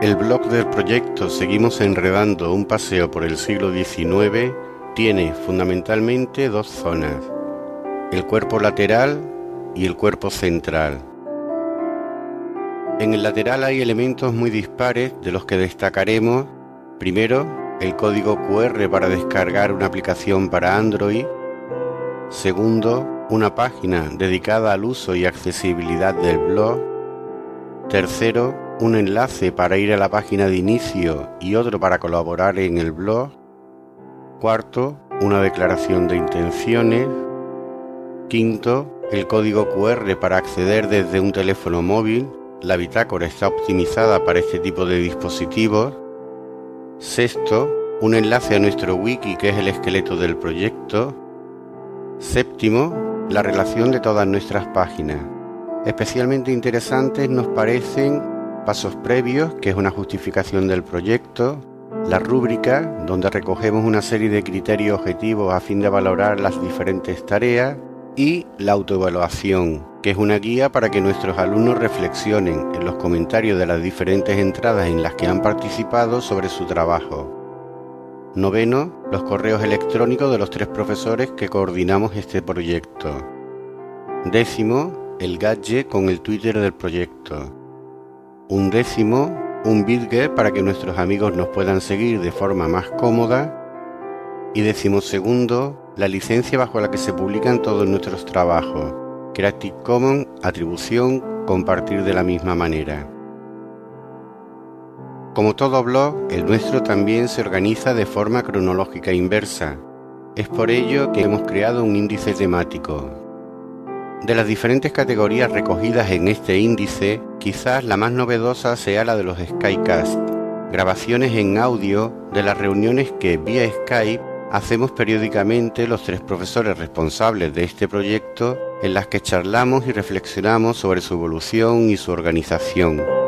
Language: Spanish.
El blog del proyecto Seguimos Enredando un paseo por el siglo XIX tiene fundamentalmente dos zonas, el cuerpo lateral y el cuerpo central. En el lateral hay elementos muy dispares de los que destacaremos, primero, el código QR para descargar una aplicación para Android, segundo, una página dedicada al uso y accesibilidad del blog, tercero, un enlace para ir a la página de inicio y otro para colaborar en el blog, cuarto, una declaración de intenciones, quinto, el código QR para acceder desde un teléfono móvil, la bitácora está optimizada para este tipo de dispositivos, sexto, un enlace a nuestro wiki que es el esqueleto del proyecto, séptimo, la relación de todas nuestras páginas. Especialmente interesantes nos parecen pasos previos, que es una justificación del proyecto, la rúbrica, donde recogemos una serie de criterios objetivos a fin de valorar las diferentes tareas, y la autoevaluación, que es una guía para que nuestros alumnos reflexionen en los comentarios de las diferentes entradas en las que han participado sobre su trabajo. Noveno, los correos electrónicos de los 3 profesores que coordinamos este proyecto. Décimo, el gadget con el Twitter del proyecto. Undécimo, un Bitget para que nuestros amigos nos puedan seguir de forma más cómoda. Y decimosegundo, la licencia bajo la que se publican todos nuestros trabajos, Creative Commons, atribución, compartir de la misma manera. Como todo blog, el nuestro también se organiza de forma cronológica inversa. Es por ello que hemos creado un índice temático. De las diferentes categorías recogidas en este índice, quizás la más novedosa sea la de los Skycast, grabaciones en audio de las reuniones que vía Skype hacemos periódicamente los 3 profesores responsables de este proyecto, en las que charlamos y reflexionamos sobre su evolución y su organización.